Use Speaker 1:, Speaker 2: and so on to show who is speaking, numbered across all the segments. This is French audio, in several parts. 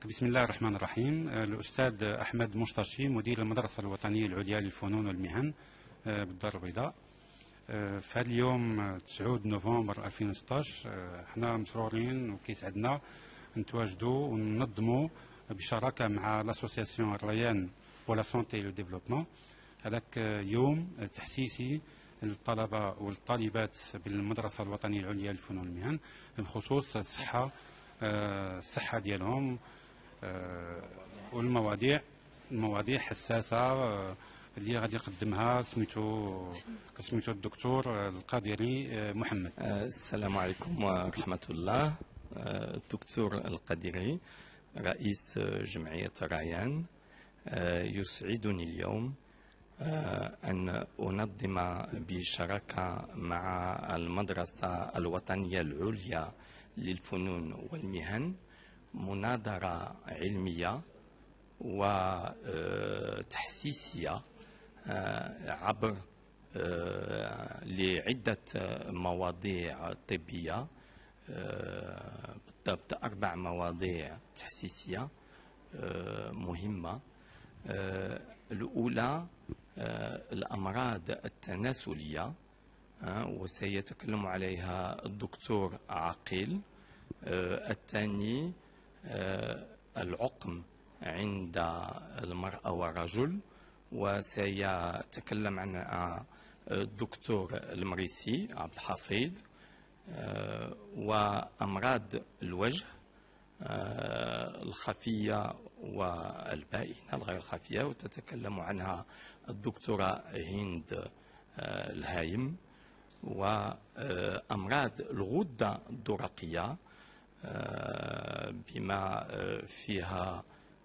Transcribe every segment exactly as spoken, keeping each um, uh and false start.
Speaker 1: دونك بسم الله الرحمن الرحيم. الأستاذ أحمد مشتشي مدير المدرسة الوطنية العليا للفنون والمهن بالدار البيضاء. في هذا اليوم تسعة نوفمبر ألفين وستطاش احنا مسرورين وكيسعدنا نتواجدوا وننظموا بشراكة مع لاسوسياسيون ريان بولا سونتي لو ديفلوبمون هذاك يوم تحسيسي للطلبة والطالبات بالمدرسة الوطنية العليا للفنون والمهن بخصوص الصحة الصحة ديالهم والمواضيع المواضيع حساسة اللي غادي يقدمها سميتو سميتو الدكتور القادري محمد.
Speaker 2: السلام عليكم ورحمة الله. الدكتور القادري رئيس جمعية ريان. يسعدني اليوم أن أنظم بشراكة مع المدرسة الوطنية العليا للفنون والمهن مناظرة علمية وتحسيسية عبر لعدة مواضيع طبية، بالضبط أربع مواضيع تحسيسية مهمة. الأولى الأمراض التناسلية وسيتكلم عليها الدكتور عقيل. الثاني العقم عند المرأة والرجل وسيتكلم عنها الدكتور المريسي عبد الحفيظ. وأمراض الوجه الخفية والبائنة الغير خفية وتتكلم عنها الدكتورة هند الهايم. وأمراض الغدة الدرقية بما فيها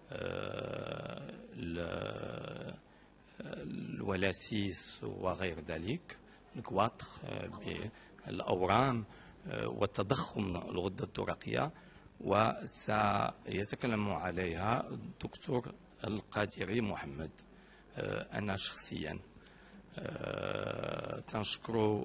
Speaker 2: الولاسيس وغير ذلك، الكواطخ بالأورام والتضخم الغدة الدرقية، وسيتكلم عليها الدكتور القادري محمد. أنا شخصيا تنشكر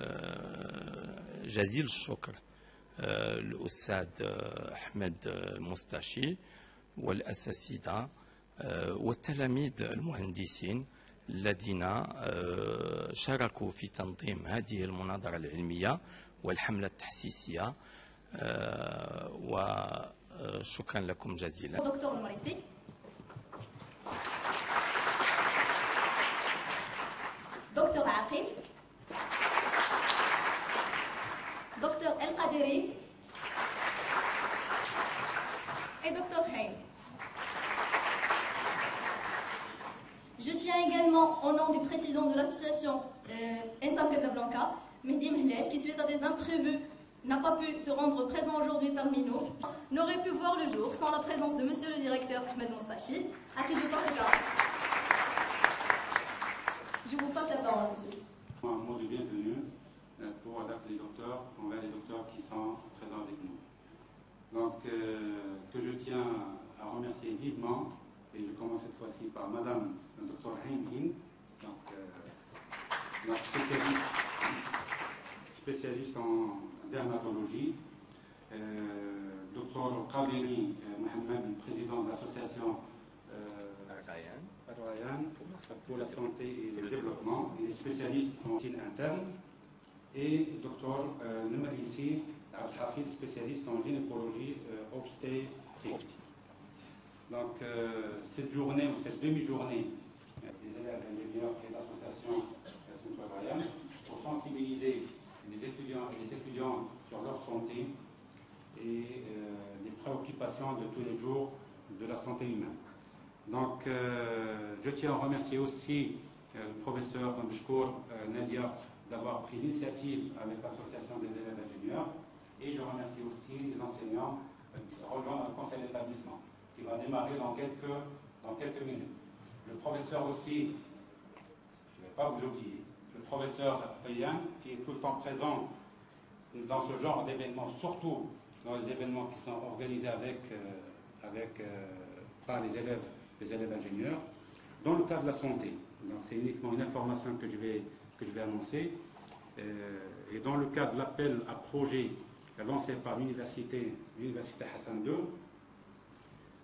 Speaker 2: جزيل الشكر الأستاذ أحمد مشتشي والأساتذة والتلاميذ المهندسين الذين شاركوا في تنظيم هذه المناظرة العلمية والحملة التحسيسية، وشكرا لكم جزيلا.
Speaker 3: دكتور المريسي، دكتور عقيل، دكتور القادري et docteur Hein. Je tiens également au nom du président de l'association euh, Ensam Casablanca, Mehdi Mehled, qui suite à des imprévus n'a pas pu se rendre présent aujourd'hui parmi nous, n'aurait pu voir le jour sans la présence de monsieur le directeur Ahmed Moustachi, à qui je passe la parole. Je vous passe la parole, monsieur.
Speaker 1: Un mot de bienvenue pour les docteurs, envers les docteurs qui sont présents avec nous. Donc, euh, que je tiens à remercier vivement, et je commence cette fois-ci par Madame le docteur Hein Hind, donc euh, notre spécialiste, spécialiste en dermatologie, euh, docteur Qadiri Mohamed, président de l'association Ryan pour la santé et le développement, il est spécialiste en médecine interne, et docteur Nemarisi Abd Hafid, spécialiste en gynécologie euh, obstétrique. Donc euh, cette journée ou cette demi-journée des élèves ingénieurs et l'association Ryan pour sensibiliser les étudiants et les étudiants sur leur santé et euh, les préoccupations de tous les jours de la santé humaine. Donc euh, je tiens à remercier aussi euh, le professeur Mshkour euh, Nadia d'avoir pris l'initiative avec l'association des élèves ingénieurs. Et je remercie aussi les enseignants qui se rejoignent au conseil d'établissement, qui va démarrer dans quelques, dans quelques minutes. Le professeur aussi, je ne vais pas vous oublier, le professeur Payan, qui est tout le temps présent dans ce genre d'événements, surtout dans les événements qui sont organisés avec, euh, avec euh, par les élèves, les élèves ingénieurs, dans le cadre de la santé. Donc c'est uniquement une information que je vais, que je vais annoncer. Euh, et dans le cadre de l'appel à projet lancé par l'université, l'université Hassan deux,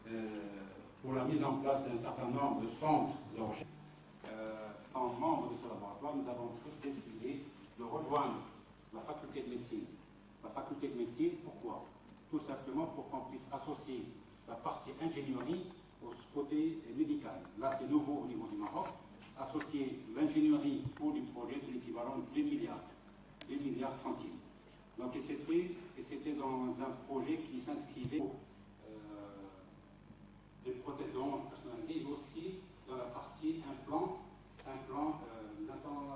Speaker 1: euh, pour la mise en place d'un certain nombre de centres de recherche. Euh, sans membres de ce laboratoire, nous avons tous décidé de rejoindre la faculté de médecine. La faculté de médecine, pourquoi? Tout simplement pour qu'on puisse associer la partie ingénierie au côté médical. Là, c'est nouveau au niveau du Maroc. Associer l'ingénierie au du projet de l'équivalent de deux milliards, deux milliards de centimes. Donc, et c'était, et c'était dans un projet qui s'inscrivait euh, des prothèses de hanche personnalisées, mais aussi dans la partie implant, implant euh, dentaire.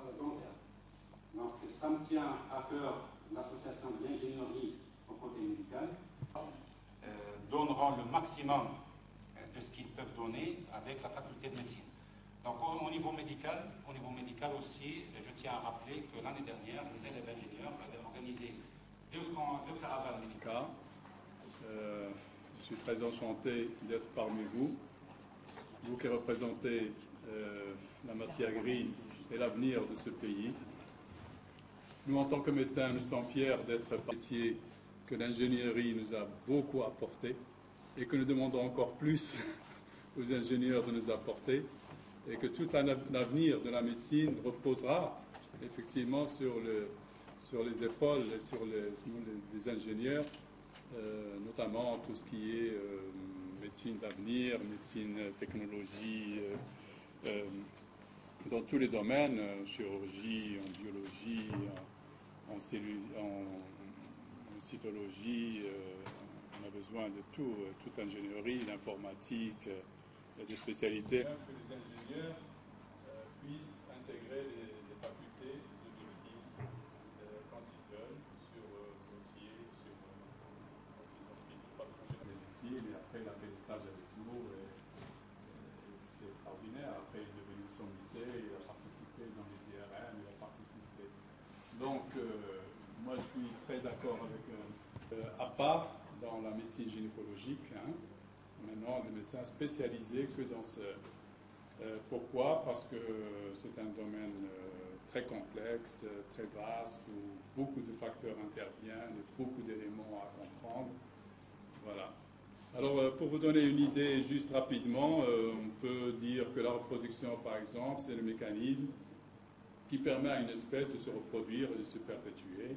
Speaker 1: Donc, ça me tient à cœur, l'association de l'ingénierie au côté médical, euh, donneront le maximum de ce qu'ils peuvent donner avec la faculté de médecine. Donc au, au niveau médical, au niveau médical aussi, je tiens à rappeler que l'année dernière, les élèves ingénieurs avaient organisé deux, deux caravanes médicales.
Speaker 4: Euh, je suis très enchanté d'être parmi vous, vous qui représentez euh, la matière grise et l'avenir de ce pays. Nous, en tant que médecins, nous sommes fiers d'être un métier que l'ingénierie nous a beaucoup apporté et que nous demandons encore plus aux ingénieurs de nous apporter, et que tout l'avenir de la médecine reposera effectivement sur, le, sur les épaules et sur les, sur les, des ingénieurs, euh, notamment tout ce qui est euh, médecine d'avenir, médecine, technologie, euh, euh, dans tous les domaines, en chirurgie, en biologie, en, en, cellu, en, en cytologie, euh, on a besoin de tout, euh, toute ingénierie, l'informatique, euh, des spécialités. Que les ingénieurs euh, puissent intégrer les, les facultés de médecine euh, quand ils veulent, sur euh, dossier, sur euh, quand ils ont fini de passer en médecine, et après il a fait des stages avec nous, et, et c'était extraordinaire. Après il est devenu sommité, il a participé dans les I R M, il a participé. Donc euh, moi je suis très d'accord avec euh, euh, à part dans la médecine gynécologique, hein, maintenant des médecins spécialisés que dans ce... Euh, pourquoi? Parce que c'est un domaine euh, très complexe, euh, très vaste, où beaucoup de facteurs interviennent et beaucoup d'éléments à comprendre. Voilà. Alors, euh, pour vous donner une idée juste rapidement, euh, on peut dire que la reproduction, par exemple, c'est le mécanisme qui permet à une espèce de se reproduire et de se perpétuer.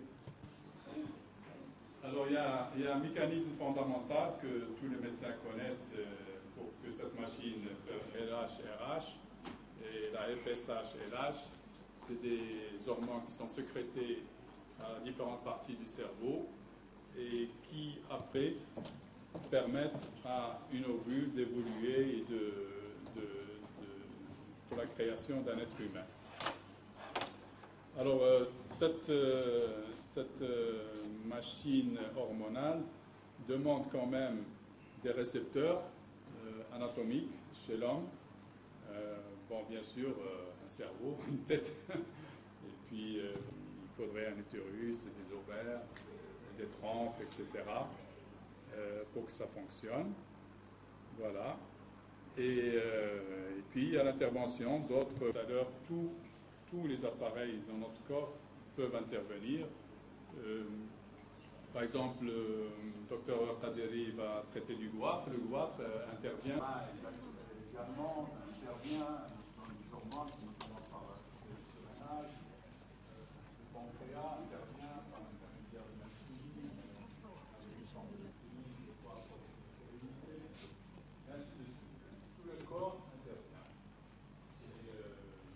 Speaker 4: Alors, il y, a, il y a un mécanisme fondamental que tous les médecins connaissent euh, pour que cette machine L H R H et la F S H L H, c'est des hormones qui sont sécrétées à différentes parties du cerveau et qui, après, permettent à une ovule d'évoluer et de, de, de, pour la création d'un être humain. Alors, euh, cette, euh, cette euh, machine hormonale demande quand même des récepteurs euh, anatomiques chez l'homme. Euh, bon, bien sûr, euh, un cerveau, une tête, et puis euh, il faudrait un utérus, des ovaires, des trompes, et cetera, euh, pour que ça fonctionne. Voilà. Et, euh, et puis, à l'intervention d'autres, tout à l'heure, tout tous les appareils dans notre corps peuvent intervenir. Euh, par exemple, le docteur Taderi va traiter du goitre. Le goitre euh, intervient également intervient dans les hormones, notamment par le surrénage. Le pancréas intervient par l'intermédiaire de l'insuline, avec le sang de l'insuline, le poids pour la stérilité, et ainsi de suite. Tout le corps intervient. Et, euh,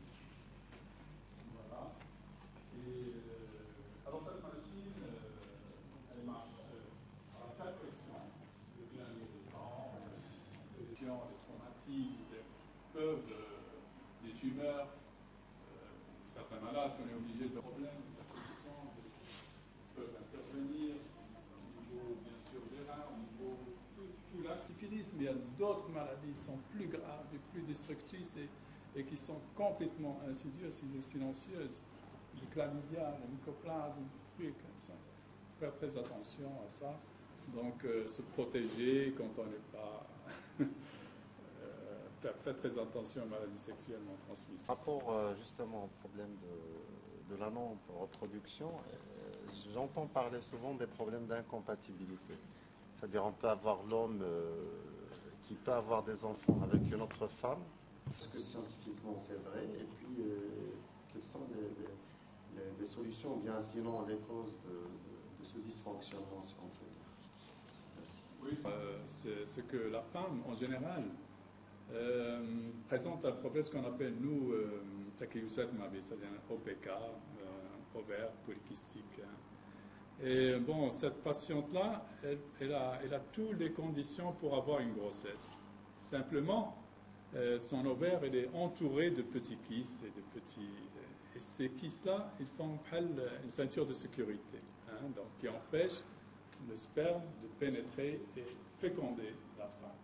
Speaker 4: Voilà. Et, euh, alors cette machine, euh, elle marche à quatre pressions, depuis un niveau de temps, les pressions, les traumatismes, les peuvent, euh, des tumeurs, euh, certains malades qu'on est obligé de problèmes, des affections, peuvent intervenir au niveau, bien sûr, des reins, au niveau tout, tout la syphilis, mais il y a d'autres maladies qui sont plus graves et plus destructrices et et qui sont complètement insidieuses et silencieuses. Le chlamydia, le mycoplasme, des trucs comme ça. Faire très attention à ça. Donc, euh, se protéger quand on n'est pas... euh, faire très très attention aux maladies sexuellement transmissibles.
Speaker 5: Par rapport euh, justement au problème de, de la non-reproduction, euh, j'entends parler souvent des problèmes d'incompatibilité. C'est-à-dire on peut avoir l'homme... Euh, qui peut avoir des enfants avec une autre femme? Est-ce que scientifiquement c'est vrai? Et puis, euh, quelles sont les, les, les, les solutions, ou bien sinon les causes de, de, de ce dysfonctionnement, si on peut dire? Merci.
Speaker 4: Oui, euh, c'est ce que la femme, en général, euh, présente un problème, ce qu'on appelle, nous, euh, c'est-à-dire un O P K, euh, ovaire polykystique. Hein. Et bon, cette patiente-là, elle, elle, a, elle a toutes les conditions pour avoir une grossesse. Simplement, euh, son ovaire, elle est entouré de petits kystes et de petits... Et ces kystes-là, ils font une ceinture de sécurité, hein, donc qui empêche le sperme de pénétrer et féconder la femme.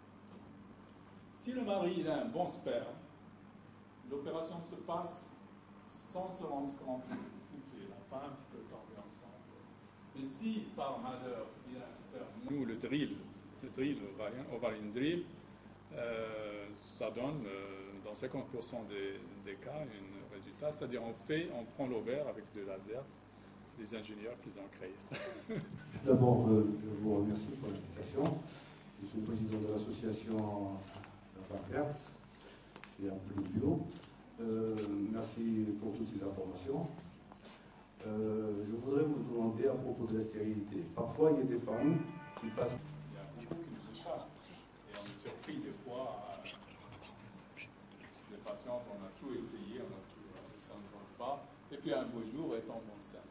Speaker 4: Si le mari il a un bon sperme, l'opération se passe sans se rendre compte. C'est la femme qui peut tomber enceinte. Mais si, par malheur, il a un sperme, nous, le drill, le drill, ovarien, ovarien drill, euh, ça donne, euh, dans cinquante pour cent des, des cas, un résultat. C'est-à-dire, on fait, on prend l'ovaire avec de laser. C'est les ingénieurs qui ont créé ça.
Speaker 6: D'abord, euh, je vous remercie pour l'invitation. Je suis le président de l'association Vert. C'est un peu le bureau. Euh, merci pour toutes ces informations. Euh, je voudrais vous demander à propos de la stérilité. Parfois, il y a des femmes qui passent.
Speaker 4: Il y a beaucoup qui nous échappent. Et on est surpris des fois. Euh, les patientes, on a tout essayé, on a tout, euh, ça ne va pas. Et puis un beau jour, elle tombe enceinte.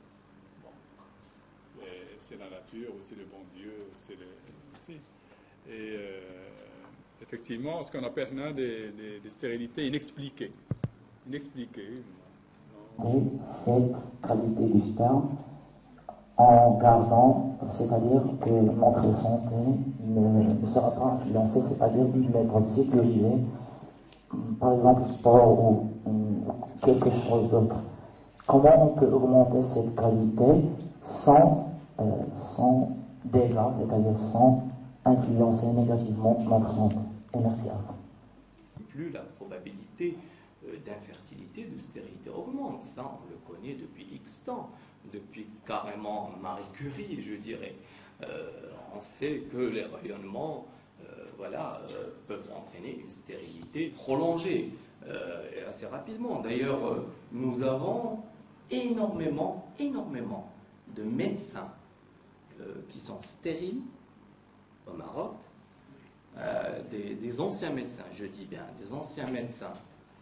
Speaker 4: Bon. C'est la nature, ou c'est le bon Dieu, ou c'est le. Et euh, effectivement, ce qu'on appelle là, des, des, des stérilités inexpliquées. Inexpliquées.
Speaker 7: Cette qualité du sperme en gardant, c'est-à-dire que notre santé ne, ne sera pas influencée, c'est-à-dire qu'il va être sécurisé, par exemple sport ou, ou quelque chose d'autre. Comment on peut augmenter cette qualité sans, euh, sans dégâts, c'est-à-dire sans influencer négativement notre santé? Et merci à vous.
Speaker 2: Plus la probabilité d'infertilité, de stérilité augmente. Ça, on le connaît depuis X temps, depuis carrément Marie Curie, je dirais. Euh, on sait que les rayonnements euh, voilà, euh, peuvent entraîner une stérilité prolongée euh, et assez rapidement. D'ailleurs, euh, nous avons énormément, énormément de médecins euh, qui sont stériles au Maroc, euh, des, des anciens médecins, je dis bien, des anciens médecins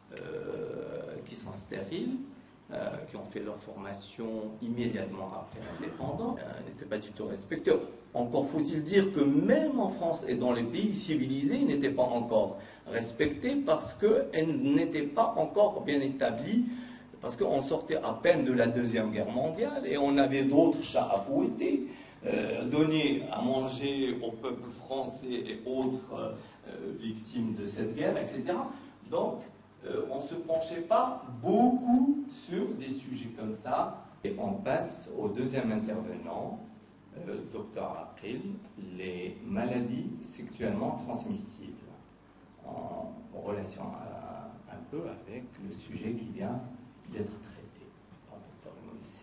Speaker 2: Euh, qui sont stériles, euh, qui ont fait leur formation immédiatement après l'indépendance, euh, n'étaient pas du tout respectés. Encore faut-il dire que même en France et dans les pays civilisés, ils n'étaient pas encore respectés parce qu'elles n'étaient pas encore bien établies, parce qu'on sortait à peine de la Deuxième Guerre mondiale et on avait d'autres chats à fouetter, euh, donner à manger au peuple français et autres euh, victimes de cette guerre, et cetera. Donc, Euh, on ne se penchait pas beaucoup sur des sujets comme ça. Et on passe au deuxième intervenant, euh, docteur April, les maladies sexuellement transmissibles, en, en relation à, un peu avec le sujet qui vient d'être traité par docteur Moïse.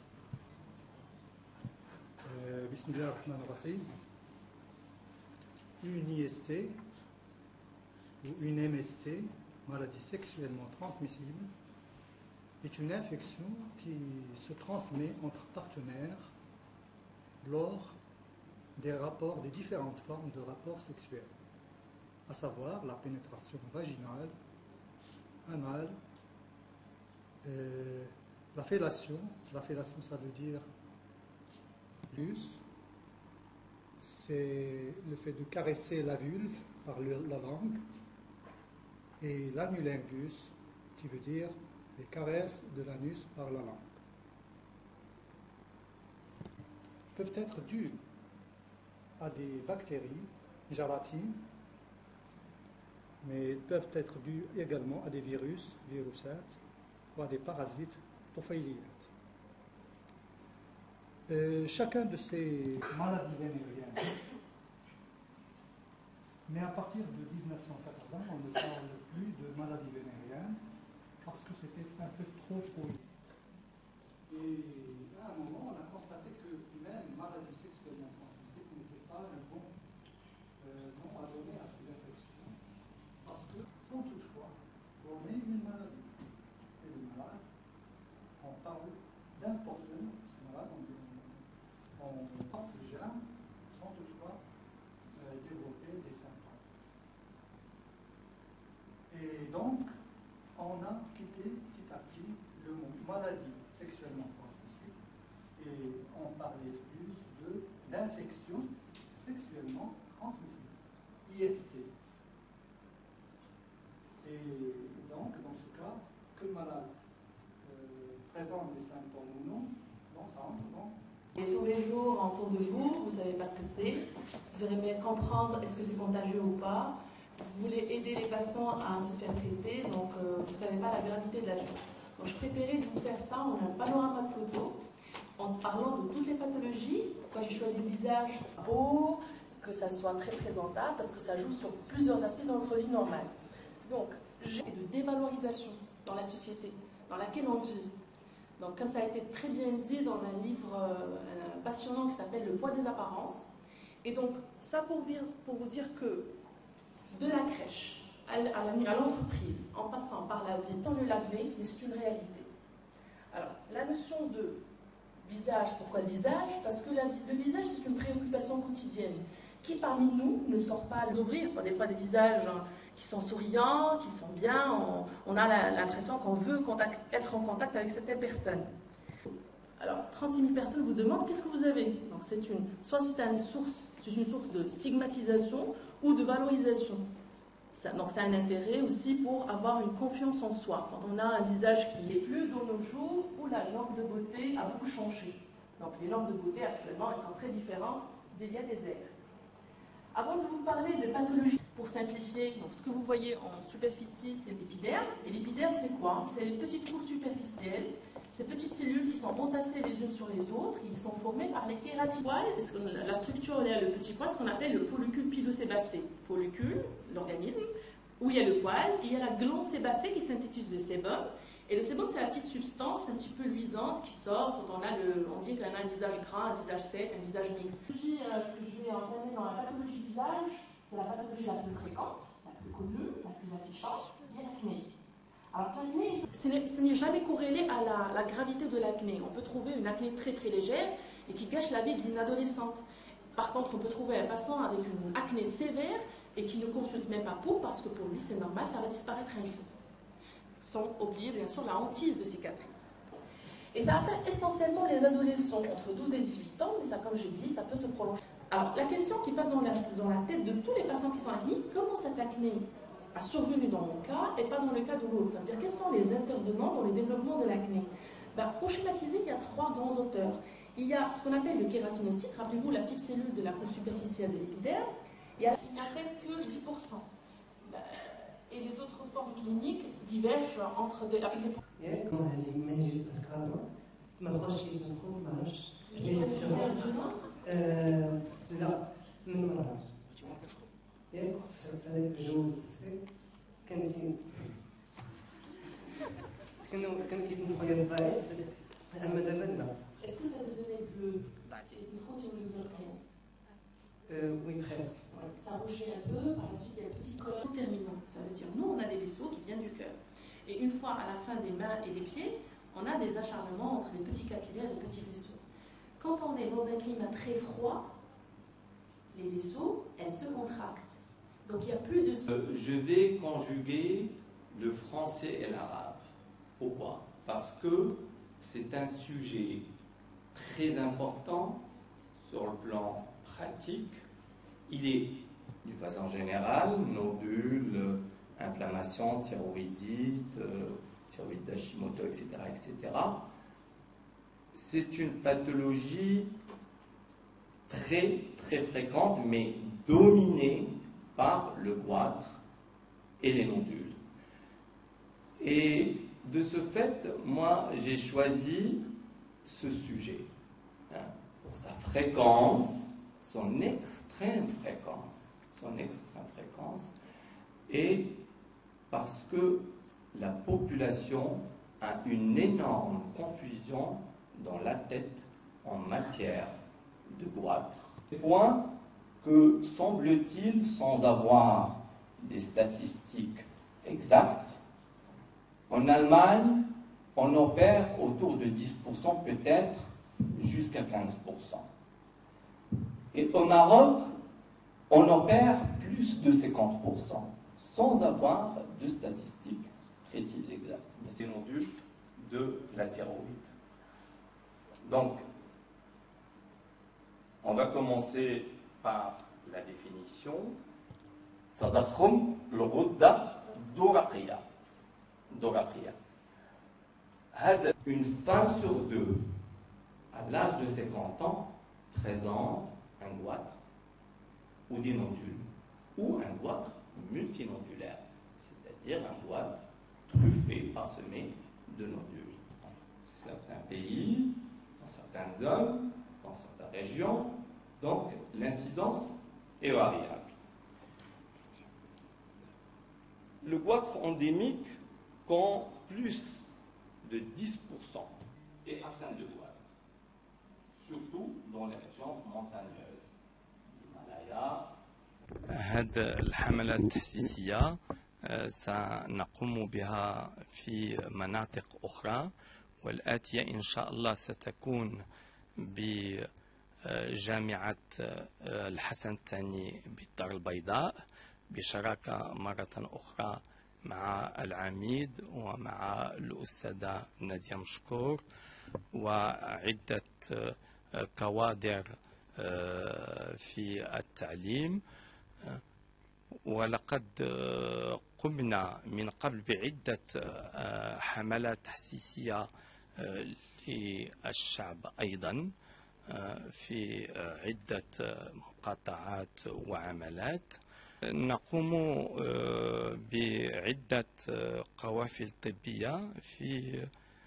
Speaker 8: Euh, Bismillah ar-Rahman ar-Rahim. Une I S T ou une M S T, maladie sexuellement transmissible, est une infection qui se transmet entre partenaires lors des rapports, des différentes formes de rapports sexuels, à savoir la pénétration vaginale, anale, euh, la fellation. La fellation, ça veut dire l'us, c'est le fait de caresser la vulve par le, la langue, et l'anulingus, qui veut dire les caresses de l'anus par la langue, peuvent être dues à des bactéries, gélatine, mais peuvent être dues également à des virus, virusates, ou à des parasites, tophailiates. Euh, chacun de ces maladies vénériennes, mais à partir de dix-neuf cent quatre-vingts, on ne parle plus de maladie vénérienne parce que c'était un peu trop fouillé. Et à un moment, on a constaté que même maladie sexuellement transmissible n'était pas un bon euh, nom à donner à ces infections. Et donc, on a quitté petit à petit le mot maladie sexuellement transmissible et on parlait plus de l'infection sexuellement transmissible, I S T. Et donc, dans ce cas, que le malade euh, présente des symptômes ou non, non, ça entre dans.
Speaker 9: Et tous les jours autour de vous, vous ne savez pas ce que c'est, vous aimez comprendre est-ce que c'est contagieux ou pas, vous voulez aider les patients à se faire traiter, donc euh, vous ne savez pas la gravité de la chose. Donc je préférais vous faire ça en un panorama de photos, en parlant de toutes les pathologies. Pourquoi j'ai choisi le visage beau, que ça soit très présentable, parce que ça joue sur plusieurs aspects de notre vie normale. Donc, j'ai de dévalorisation dans la société dans laquelle on vit. Donc, comme ça a été très bien dit dans un livre euh, passionnant qui s'appelle Le poids des apparences. Et donc, ça pour, dire, pour vous dire que de la crèche à l'entreprise, en passant par la vie, on ne l'admet, mais c'est une réalité. Alors, la notion de visage, pourquoi le visage? Parce que la, le visage, c'est une préoccupation quotidienne. Qui parmi nous ne sort pas à l'ouvrir? Des fois, des visages hein, qui sont souriants, qui sont bien, on, on a l'impression qu'on veut contact, être en contact avec certaines personnes. Alors, trente-six mille personnes vous demandent qu'est-ce que vous avez. Donc, c'est une, soit c'est une source, c'est une source de stigmatisation ou de valorisation. Ça, donc, ça a un intérêt aussi pour avoir une confiance en soi. Quand on a un visage qui n'est plus dans nos jours où la norme de beauté a beaucoup changé. Donc, les normes de beauté actuellement, elles sont très différentes d'il y a des ères. Avant de vous parler de pathologie, pour simplifier, donc ce que vous voyez en superficie, c'est l'épiderme. Et l'épiderme, c'est quoi? C'est les petites couches superficielles, ces petites cellules qui sont entassées les unes sur les autres, ils sont formées par les kératites. La structure derrière le petit poil, ce qu'on appelle le follicule pilosébacé. Follicule, l'organisme, où il y a le poil, et il y a la glande sébacée qui synthétise le sébum. Et le sébum, c'est la petite substance un petit peu luisante qui sort quand on a le, on dit qu'on a un visage gras, un visage sec, un visage mixte. La pathologie euh, que je vais entamer dans la pathologie du visage, c'est la pathologie la plus fréquente, la plus connue, la plus affichante, l'acné. Alors l'acné, ce n'est jamais corrélé à la, la gravité de l'acné. On peut trouver une acné très très légère et qui gâche la vie d'une adolescente. Par contre, on peut trouver un patient avec une acné sévère et qui ne consulte même pas pour, parce que pour lui c'est normal, ça va disparaître un jour. Sans oublier bien sûr la hantise de cicatrices. Et ça atteint essentiellement les adolescents entre douze et dix-huit ans, mais ça, comme j'ai dit, ça peut se prolonger. Alors, la question qui passe dans la, dans la tête de tous les patients qui sont acné, comment cette acné a survenu dans mon cas et pas dans le cas de l'autre? Ça veut dire, quels sont les intervenants dans le développement de l'acné? Ben, pour schématiser, il y a trois grands auteurs. Il y a ce qu'on appelle le kératinocyte, rappelez-vous la petite cellule de la couche superficielle de l'épiderme, il n'atteint que dix pour cent. Ben, et les autres formes cliniques divergent entre des, avec des... Est-ce que ça te donnait bleu? Une frontière
Speaker 10: Euh, oui, presque.
Speaker 9: Ça rougit un peu, par la suite il y a le petit colonne terminant. Ça veut dire, nous on a des vaisseaux qui viennent du cœur. Et une fois à la fin des mains et des pieds, on a des acharnements entre les petits capillaires et les petits vaisseaux. Quand on est dans un climat très froid, les vaisseaux, elles se contractent. Donc il n'y a plus de...
Speaker 2: Euh, je vais conjuguer le français et l'arabe. Pourquoi? Parce que c'est un sujet très important sur le plan pratique. Il est, d'une façon générale, nodules, inflammation, thyroïdite, euh, thyroïde d'Hashimoto, et cetera, et cetera. C'est une pathologie très, très fréquente, mais dominée par le goitre et les nodules. Et de ce fait, moi, j'ai choisi ce sujet hein, pour sa fréquence, son extrême fréquence, son extrême fréquence, et parce que la population a une énorme confusion dans la tête en matière de goitre. Point que, semble-t-il, sans avoir des statistiques exactes, en Allemagne, on opère autour de dix pour cent, peut-être jusqu'à quinze pour cent. Et au Maroc, on opère plus de cinquante pour cent. sans avoir de statistiques précises exactes. Mais c'est nodule de la thyroïde. Donc, on va commencer par la définition. تضخم الغدة الدرقية. درقية. Une femme sur deux, à l'âge de cinquante ans, présente un goitre ou des nodules, ou un goitre multinodulaire, c'est-à-dire un goitre truffé, parsemé de nodules. Dans certains pays, dans certaines zones, dans certaines régions, donc l'incidence est variable. Le goitre endémique, quand plus de dix pour cent est atteint de goitre, surtout dans les régions montagneuses. l'Himalaya.
Speaker 11: هذه الحملة التحسيسية سنقوم بها في مناطق أخرى، والآتية إن شاء الله ستكون بجامعة الحسن الثاني بالدار البيضاء بشراكة مرة أخرى مع العميد ومع الأستاذة نادية مشكور وعدة كوادر في التعليم. ولقد قمنا من قبل بعدة حملات تحسيسية للشعب أيضا في عدة مقاطعات وعملات. نقوم بعدة قوافل طبية في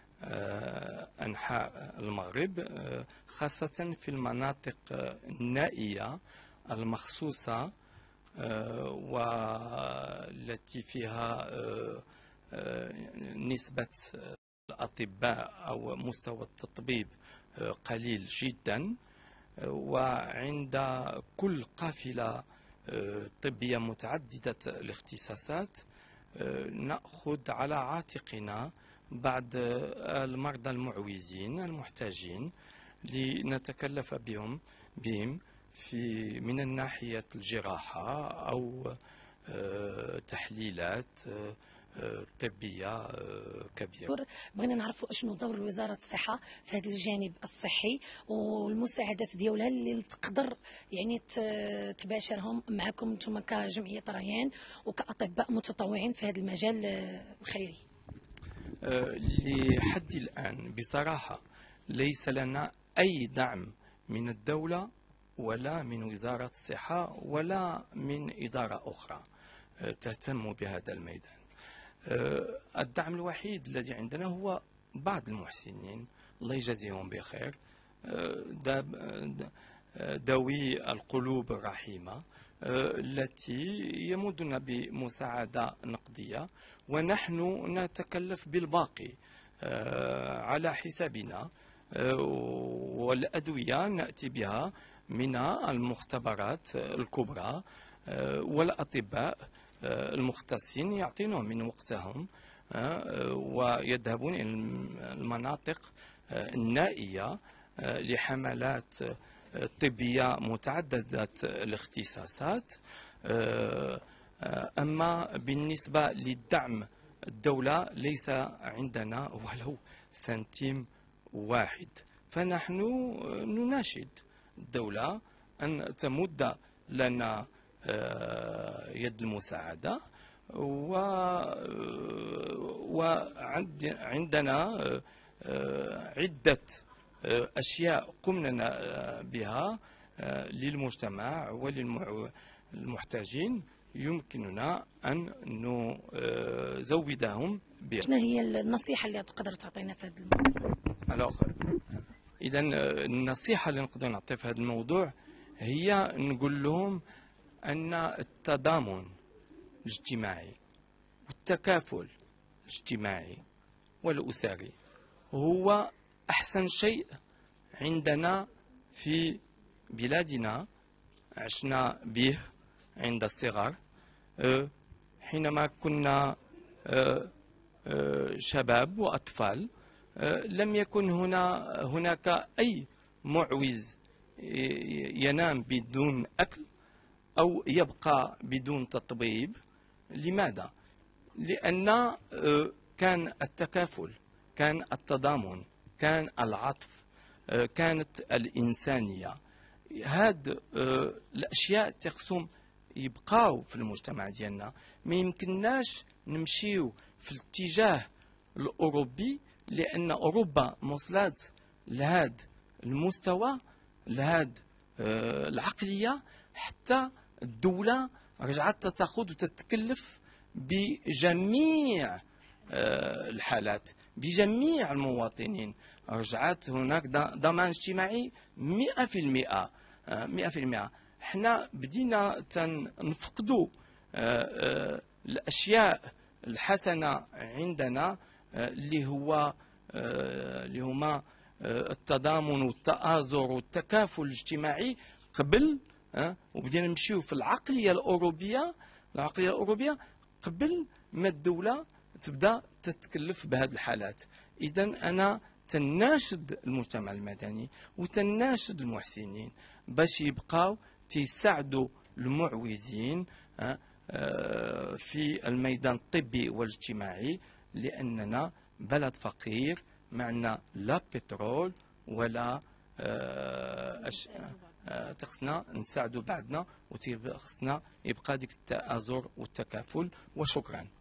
Speaker 11: أنحاء المغرب، خاصة في المناطق النائية المخصوصة والتي فيها نسبة الأطباء أو مستوى التطبيب قليل جدا. وعند كل قافلة طبية متعددة الاختصاصات نأخذ على عاتقنا بعض المرضى المعوزين المحتاجين لنتكلف بهم بهم في من الناحية الجراحة أو تحليلات طبية كبيرة.
Speaker 12: بغينا نعرفوا اشنو دور وزارة الصحة في هذا الجانب الصحي والمساعدات ديالها اللي تقدر يعني تباشرهم معكم انتم كجمعية ريان وكأطباء متطوعين في هذا المجال الخيري.
Speaker 11: لحد الآن بصراحة ليس لنا أي دعم من الدولة ولا من وزارة الصحة ولا من إدارة أخرى تهتم بهذا الميدان. الدعم الوحيد الذي عندنا هو بعض المحسنين الله يجازيهم بخير، ذوي القلوب الرحيمة التي يمدنا بمساعدة نقدية، ونحن نتكلف بالباقي على حسابنا، والأدوية نأتي بها من المختبرات الكبرى والأطباء المختصين يعطونهم من وقتهم ويذهبون إلى المناطق النائية لحملات طبية متعددة الاختصاصات. أما بالنسبة للدعم الدولة ليس عندنا ولو سنتيم واحد، فنحن نناشد الدولة أن تمد لنا يد المساعدة، وعندنا عدة أشياء قمنا بها للمجتمع وللمحتاجين يمكننا أن نزودهم بها.
Speaker 12: شنو هي النصيحة اللي تقدر تعطينا في هذا الموضوع؟
Speaker 11: إذا النصيحة اللي نقدر نعطيها في هذا الموضوع هي نقول لهم أن التضامن الاجتماعي والتكافل الاجتماعي والأسري هو أحسن شيء عندنا في بلادنا. عشنا به عند الصغر حينما كنا شباب وأطفال، لم يكن هنا هناك أي معوز ينام بدون أكل أو يبقى بدون تطبيب لماذا؟ لأن كان التكافل، كان التضامن، كان العطف، كانت الإنسانية. هاد الأشياء تخصهم يبقاو في المجتمع ديالنا. ما يمكنناش نمشيو في الاتجاه الأوروبي، لأن أوروبا وصلت لهذا المستوى، لهذا العقلية، حتى الدولة رجعت تأخذ وتتكلف بجميع الحالات، بجميع المواطنين. رجعت هناك ضمان اجتماعي مئة في المئة. مئة في المئة. احنا بدينا نفقدوا الأشياء الحسنة عندنا، اللي هو اللي هما التضامن والتآزر والتكافل الاجتماعي قبل، وبدينا نمشيو في العقلية الأوروبية. العقلية الأوروبية قبل ما الدولة تبدأ تتكلف بهذه الحالات. إذا أنا تناشد المجتمع المدني وتناشد المحسنين باش يبقاو تيساعدوا المعوزين في الميدان الطبي والاجتماعي، لأننا بلد فقير، معنا لا بترول ولا أش... تخصنا نساعدوا بعضنا، وتخصنا يبقى ديك التآزر والتكافل. وشكرا.